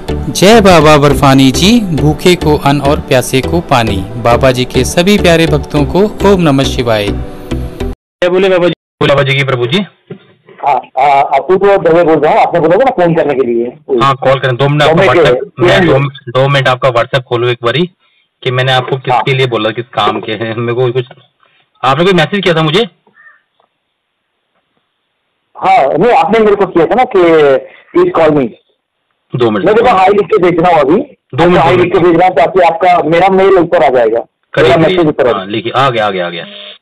जय बाबा बर्फानी जी, भूखे को अन्न और प्यासे को पानी। बाबा जी के सभी प्यारे भक्तों को ओम नमः शिवाय। क्या बोले बाबा जी? बाबा जी की प्रभु जी। आपको तो दवे बोल रहा हूँ, आपने बोला था ना फोन करने के लिए। हाँ, कॉल करें 2 मिनट आपका व्हाट्सएप, मैं 2 मिनट आपका व्हाट्सएप खोलूँ एक बारी कि मैंने आपको किसके लिए बोला, किस काम के हैं। मेरे को कुछ आपने कोई मैसेज किया था मुझे? हाँ नहीं, आपने मेरे को किया था ना कि प्लीज कॉल मी। 2 मिनट मैं देखो हाई लिख के भेज रहा हूँ अभी। 2 मिनट हाई लिख के भेज रहा हूँ ताकि आपका मेरा मेल ऊपर आ जाएगा, मेरा मैसेज ऊपर। हाँ लिखिए, आ गया।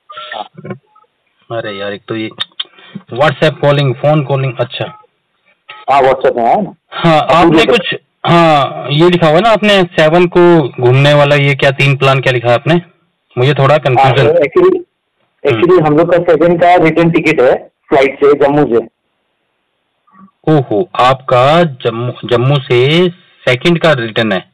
अरे यार, एक तो ये व्हाट्सएप कॉलिंग, फोन कॉलिंग। अच्छा हाँ, व्हाट्सएप में है ना। हाँ, आपने कुछ, हाँ ये लिखा हुआ ना आपने 7 को घूमने वाला, ये क्या 3 प्लान क्या लिखा है आपने? मुझे थोड़ा कंफ्यूजन। एक्चुअली हम लोग का 7 का रिटर्न टिकट है फ्लाइट से, जम्मू से। ओहो, आपका जम्मू से 2 का रिटर्न है?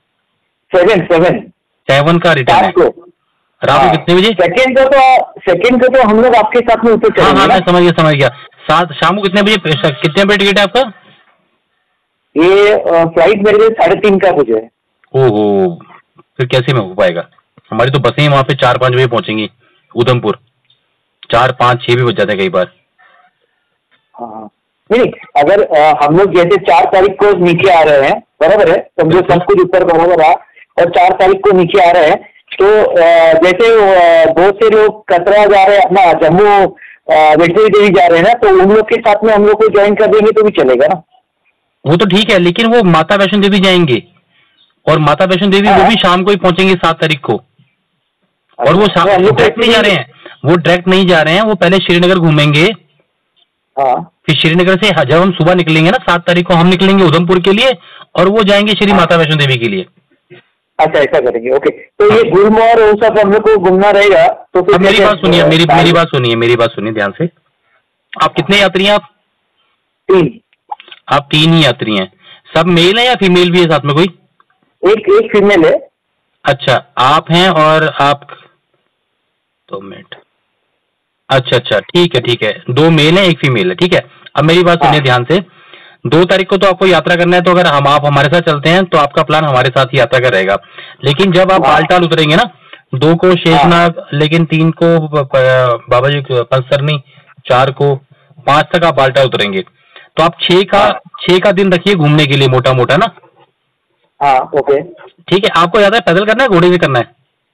7 का रिटर्न है। रात को कितने बजे? सेकंड को तो हम लोग आपके साथ में उतर चलेंगे। हाँ, मैं समझ गया। शाम को कितने बजे टिकट है आपका? ये फ्लाइट मेरे लिए 3:30 का कुछ है। ओहो, फिर कैसे में हो पाएगा? हमारी तो बसें वहाँ पे 4-5 बजे पहुंचेंगी उधमपुर। 4, 5, 6 भी बज जाते हैं कई बार। हाँ नहीं, अगर हम लोग जैसे 4 तारीख को नीचे आ रहे हैं, बराबर है, समझो सब कुछ ऊपर बराबर रहा, और 4 तारीख को नीचे आ रहे हैं, तो जैसे बहुत से लोग कतरा जा रहे हैं, अपना जम्मू वैष्णो देवी जा रहे हैं ना, तो उन लोग के साथ में हम लोग को ज्वाइन कर देंगे तो भी चलेगा ना। वो तो ठीक है, लेकिन वो माता वैष्णो देवी जाएंगे, और माता वैष्णो देवी वो भी शाम को ही पहुंचेंगे 7 तारीख को। और वो डायरेक्ट नहीं जा रहे हैं, वो पहले श्रीनगर घूमेंगे। फिर श्रीनगर से जब हम सुबह निकलेंगे ना 7 तारीख को, हम निकलेंगे उधमपुर के लिए, और वो जाएंगे श्री माता वैष्णो देवी के लिए। अच्छा, ऐसा करेंगे, ओके। तो ये गुलमोहर और सब हम लोग को घूमना रहेगा। तो फिर मेरी बात सुनिए ध्यान से। आप कितने यात्री हैं? आप 3। आप 3 ही यात्री हैं। सब मेल है या फीमेल भी है साथ में कोई? एक फीमेल है। अच्छा, आप हैं और आप 2 मिनट। अच्छा, ठीक है। 2 मेल है, 1 फीमेल है, ठीक है। अब मेरी बात सुनिए ध्यान से। 2 तारीख को तो आपको यात्रा करना है, तो अगर आप हमारे साथ चलते हैं तो आपका प्लान हमारे साथ ही यात्रा का रहेगा। लेकिन जब आप बालटाल उतरेंगे ना, 2 को शेषनाग, लेकिन 3 को बाबा जी पंचसरनी, 4 को 5 तक आप बालटाल उतरेंगे, तो आप 6 का दिन रखिए घूमने के लिए, मोटा मोटा ना। हाँ, ओके, ठीक है। आपको ज्यादा पैदल करना है, घोड़े से करना है?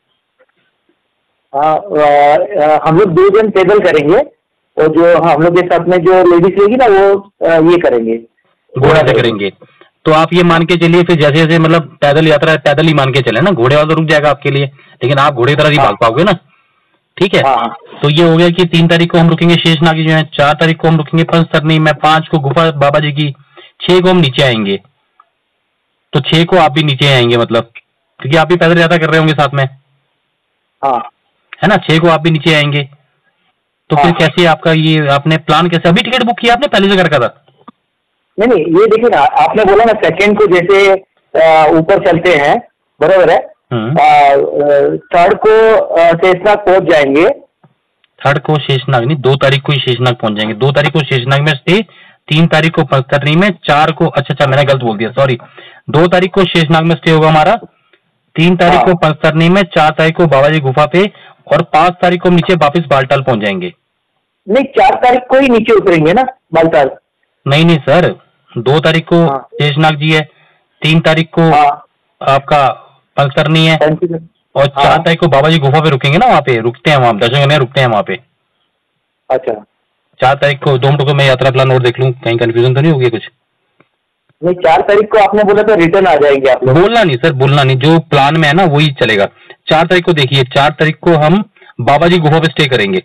हम लोग 2 जन पैदल करेंगे, और जो हम लोग के साथ में जो लेडीज रहेगी ना, वो ये करेंगे, घोड़े से करेंगे। तो आप ये मान के चलिए फिर, जैसे जैसे मतलब पैदल यात्रा है, पैदल ही मान के चले ना। घोड़े वाला तो रुक जाएगा आपके लिए, लेकिन आप घोड़े की तरह ही भाग पाओगे ना। ठीक है। तो ये हो गया कि 3 तारीख को हम रुकेंगे शेषनाग जो है, 4 तारीख को हम रुकेंगे पंचतरनी में, 5 को गुफा बाबा जी की, 6 को हम नीचे आएंगे। तो 6 को आप भी नीचे आएंगे, मतलब क्योंकि आप भी पैदल यात्रा कर रहे होंगे साथ में, है ना। 6 को आप भी नीचे आएंगे। तो फिर कैसे आपका ये, आपने प्लान कैसे, अभी टिकट बुक किया आपने, पहले से कर रखा था? नहीं, ये देखिए ना, आपने बोला ना 2 को जैसे ऊपर चलते हैं, बराबर है। 3rd को शेषनाग पहुंच जाएंगे। 3rd को शेषनाग नहीं, 2 तारीख को ही शेषनाग पहुंच जाएंगे। 2 तारीख को शेषनाग में स्टे, 3 तारीख को पंचतरनी में, 4 को, अच्छा मैंने गलत बोल दिया, सॉरी। 2 तारीख को शेषनाग में स्टे होगा हमारा, 3 तारीख को पंचतरनी में, 4 तारीख को बाबा जी गुफा पे, और 5 तारीख को नीचे वापिस बालटाल पहुंच जाएंगे। नहीं, 4 तारीख को ही नीचे उतरेंगे ना बालटाल। नहीं सर, 2 तारीख को शेषनाग जी है, 3 तारीख को आपका पंचतरनी है, और 4 तारीख को बाबा जी गुफा पे रुकेंगे ना, वहाँ पे रुकते हैं, वहाँ दर्शन करने रुकते हैं वहाँ पे। अच्छा, 4 तारीख को 2 मिनट को मैं यात्रा प्लान और देख लूँ, कहीं कंफ्यूजन तो नहीं होगी कुछ? नहीं, 4 तारीख को आपने बोला था रिटर्न आ जाएंगे आप लोग। बोलना नहीं, जो प्लान में है ना वही चलेगा। 4 तारीख को देखिए, 4 तारीख को हम बाबा जी गुफा पे स्टे करेंगे।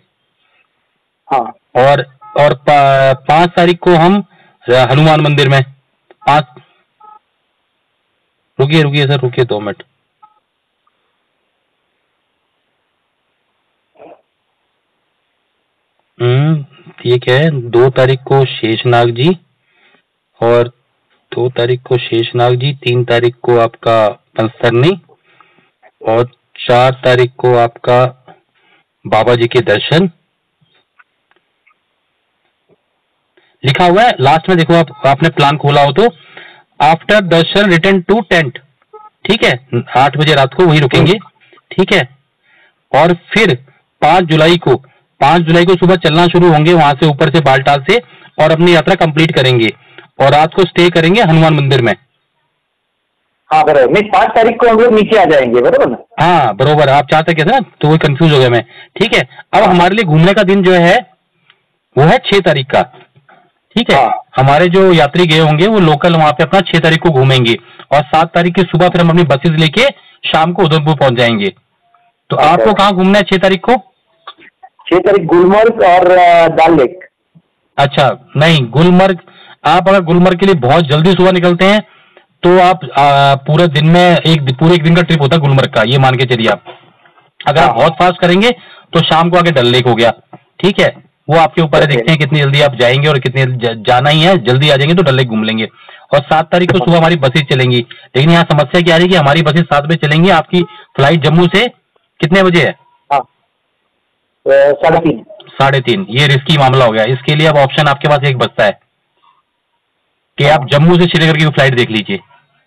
और 5 तारीख को हम हनुमान मंदिर में, 5, रुकिए सर, रुकिए 2 मिनट। ठीक है। 2 तारीख को शेषनाग जी, और 2 तारीख को शेषनाग जी, 3 तारीख को आपका पंचतरनी, और 4 तारीख को आपका बाबा जी के दर्शन। लिखा हुआ है लास्ट में, देखो आपने प्लान खोला हो तो after darshan return to tent, ठीक है, 8 बजे रात को वही रुकेंगे, ठीक है। और फिर 5 जुलाई को सुबह चलना शुरू होंगे वहां से, ऊपर से बालटाल से, और अपनी यात्रा कंप्लीट करेंगे और रात को स्टे करेंगे हनुमान मंदिर में। हाँ बराबर, नहीं 5 तारीख को हम लोग नीचे आ जाएंगे, बराबर ना? हाँ बरोबर, आप चाहते कैसे ना, तो वो कंफ्यूज हो गया मैं, ठीक है। अब हमारे लिए घूमने का दिन जो है वो है 6 तारीख का, ठीक है। हाँ। हमारे जो यात्री गए होंगे वो लोकल वहां पे अपना 6 तारीख को घूमेंगे, और 7 तारीख की सुबह फिर हम अपनी बसेज लेके शाम को उधमपुर पहुंच जाएंगे। तो अच्छा। आपको कहाँ घूमना है 6 तारीख को? 6 तारीख गुलमर्ग और दाल लेक। अच्छा नहीं, गुलमर्ग, आप अगर गुलमर्ग के लिए बहुत जल्दी सुबह निकलते हैं तो आप पूरे दिन में पूरे एक दिन का ट्रिप होता है गुलमर्ग का, ये मान के चलिए आप। अगर आप बहुत फास्ट करेंगे तो शाम को आगे डल लेक हो गया, ठीक है। वो आपके ऊपर है, देखते हैं कितनी जल्दी आप जाएंगे, और कितनी जाना ही है, जल्दी आ जाएंगे तो डल लेक घूम लेंगे। और 7 तारीख को सुबह हमारी बसेज चलेंगी, लेकिन यहाँ समस्या क्या आ रही है कि हमारी बसेज 7 बजे चलेंगी, आपकी फ्लाइट जम्मू से कितने बजे है? 3:30। 3:30, ये रिस्की मामला हो गया। इसके लिए अब ऑप्शन आपके पास एक बचता है कि आप जम्मू से श्रीनगर की फ्लाइट देख लीजिए।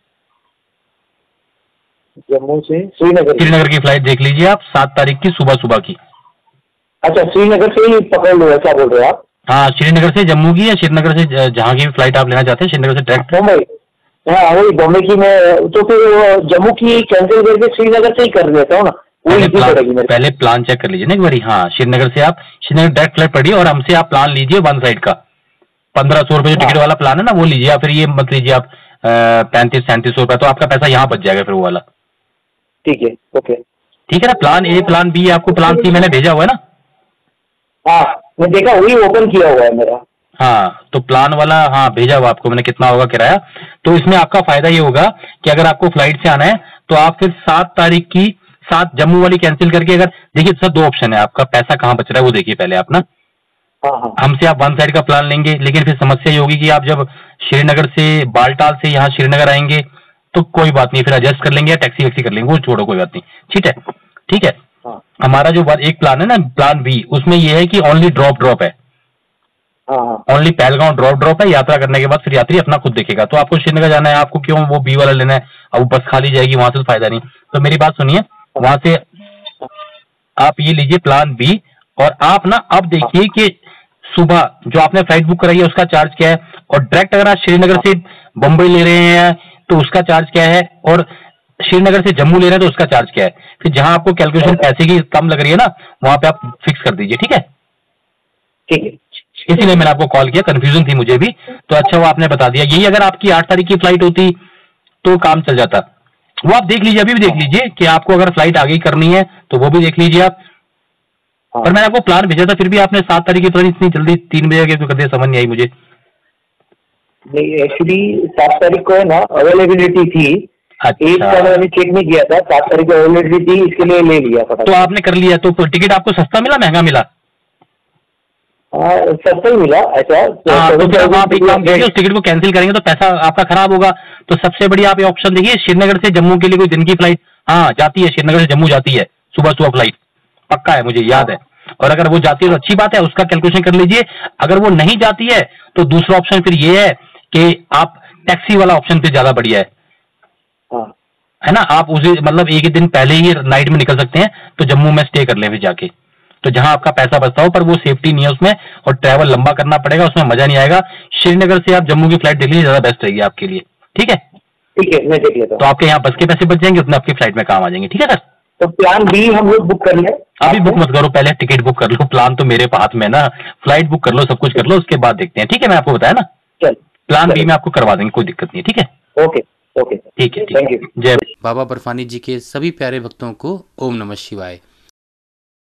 जम्मू से श्रीनगर की फ्लाइट देख लीजिए आप, 7 तारीख की सुबह की। अच्छा, श्रीनगर से ही पकड़ लो, ऐसा बोल रहे हो आप? हाँ, श्रीनगर से जम्मू की, या श्रीनगर से जहाँ की भी फ्लाइट आप लेना चाहते हैं, श्रीनगर से डायरेक्ट बम्बई। हाँ वही बम्बई की मैं, तो फिर जम्मू की कैंसिल करके श्रीनगर से ही कर देता हूँ ना, वो इजी पड़ेगी मेरे। पहले प्लान चेक कर लीजिए ना एक बारी। हाँ, श्रीनगर से आप श्रीनगर डायरेक्ट फ्लाइट पड़िए, और हमसे आप प्लान लीजिए वन साइड का, 1500 रुपये जो टिकट वाला प्लान है ना वो लीजिए, या फिर ये मत लीजिए आप 3500-3700 रुपये, तो आपका पैसा यहाँ बच जाएगा फिर वो वाला। ठीक है, ओके, ठीक है ना। प्लान ए, प्लान बी, आपको प्लान सी मैंने भेजा हुआ है ना? हाँ मैं देखा, वही ओपन किया हुआ है मेरा। हाँ, तो प्लान वाला हाँ भेजा हुआ आपको मैंने, कितना होगा किराया। तो इसमें आपका फायदा ये होगा कि अगर आपको फ्लाइट से आना है तो आप फिर 7 तारीख की 7 जम्मू वाली कैंसिल करके, अगर देखिए सर 2 ऑप्शन है, आपका पैसा कहाँ बच रहा है वो देखिए पहले आप ना। हाँ। हमसे आप वन साइड का प्लान लेंगे, लेकिन फिर समस्या ये होगी कि आप जब श्रीनगर से बालटाल से यहाँ श्रीनगर आएंगे तो कोई बात नहीं, फिर एडजस्ट कर लेंगे या टैक्सी वैक्सी कर लेंगे, वो छोड़ो कोई बात नहीं, ठीक है। हाँ। हमारा जो एक प्लान है ना, प्लान बी, उसमें ये है कि ओनली ड्रॉप है, ओनली पहलगांव ड्रॉप है। यात्रा करने के बाद फिर यात्री अपना खुद देखेगा। तो आपको श्रीनगर जाना है, आपको क्यों वो बी वाला लेना है, अब बस खाली जाएगी वहां से, तो फायदा नहीं। तो मेरी बात सुनिए, वहां से आप ये लीजिए प्लान बी, और आप ना अब देखिए कि सुबह जो आपने फ्लाइट बुक कराई है उसका चार्ज क्या है, और डायरेक्ट अगर आप श्रीनगर से बम्बई ले रहे हैं तो उसका चार्ज क्या है, और श्रीनगर से जम्मू ले रहे हैं तो उसका चार्ज क्या है। फिर जहां आपको कैलकुलेशन पैसे की कम लग रही है ना, वहां पे आप फिक्स कर दीजिए, ठीक है। ठीक है, इसीलिए मैंने आपको कॉल किया, कंफ्यूजन थी मुझे भी, तो अच्छा वो आपने बता दिया। यही अगर आपकी 8 तारीख की फ्लाइट होती तो काम चल जाता। वो आप देख लीजिए, अभी भी देख लीजिए कि आपको अगर फ्लाइट आगे करनी है तो वो भी देख लीजिए आप। पर मैंने आपको प्लान भेजा था, फिर भी आपने 7 तारीख की फ्लाइट इतनी जल्दी 3 बजे क्यों कर दिया, समझ नहीं आई मुझे। नहीं एक्चुअली 7 तारीख को है ना अवेलेबिलिटी थी। अच्छा, एक का मैंने चेक नहीं किया था, 7 तारीख को अवेलेबिलिटी थी, इसके लिए ले लिया फटाफट। तो आपने कर लिया, तो टिकट आपको सस्ता मिला महंगा मिला? सस्ता ही मिला ऐसा। तो फिर आप एक काम करिए, उस टिकट को कैंसिल करेंगे तो पैसा आपका खराब होगा। तो सबसे बढ़िया आप ये ऑप्शन देखिए, श्रीनगर से जम्मू के लिए कोई दिन की फ्लाइट हाँ जाती है, श्रीनगर से जम्मू जाती है सुबह फ्लाइट, पक्का है, मुझे याद है। और अगर वो जाती है तो अच्छी बात है, उसका कैलकुलेशन कर लीजिए। अगर वो नहीं जाती है तो दूसरा ऑप्शन फिर ये है कि आप टैक्सी वाला ऑप्शन फिर ज्यादा बढ़िया है ना। आप उसे मतलब एक ही दिन पहले ही नाइट में निकल सकते हैं, तो जम्मू में स्टे कर लें फिर जाके, तो जहां आपका पैसा बचता हो, पर वो सेफ्टी नहीं है उसमें, और ट्रैवल लंबा करना पड़ेगा, उसमें मजा नहीं आएगा। श्रीनगर से आप जम्मू की फ्लाइट देख लीजिए, ज्यादा बेस्ट रहेगी आपके लिए, ठीक है। ठीक है, मैं देख लेता हूँ। तो आपके यहाँ बस के पैसे बच जाएंगे, उतने आपकी फ्लाइट में काम आ जाएंगे, ठीक है सर। तो प्लान बी हम लोग बुक कर लें? अभी बुक मत करो, पहले टिकट बुक कर लो, प्लान तो मेरे हाथ में ना, फ्लाइट बुक कर लो, सब कुछ कर लो, उसके बाद देखते हैं, ठीक है। मैं आपको बताया ना, प्लान बी में आपको करवा देंगे, कोई दिक्कत नहीं है, ठीक है। ओके ओके, ठीक है, थैंक यू। जय बाबा बर्फानी जी के सभी प्यारे भक्तों को ओम नमः शिवाय।